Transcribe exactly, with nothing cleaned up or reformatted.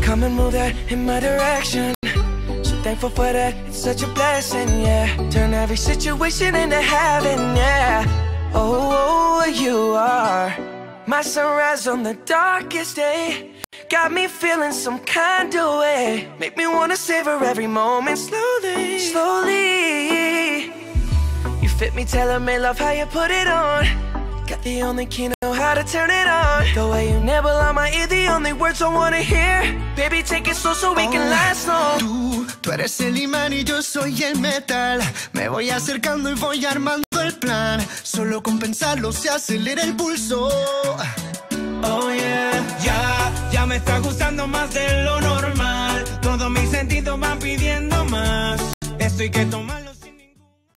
come and move that in my direction. So thankful for that, it's such a blessing, yeah. Turn every situation into heaven, yeah. Oh, you are my sunrise on the darkest day. Got me feeling some kind of way. Make me wanna savor every moment slowly, slowly. You fit me, tailor-made, love how you put it on. Got the only key, know how to turn it on. The way you nibble on my ear, the only words I wanna hear. Baby, take it slow so we can last long. Tú, tú eres el imán y yo soy el metal. Me voy acercando y voy armando el plan. Solo con pensarlo se acelera el pulso. Oh yeah, ya, ya me está gustando más de lo normal. Todos mis sentidos van pidiendo más. Esto hay que tomar.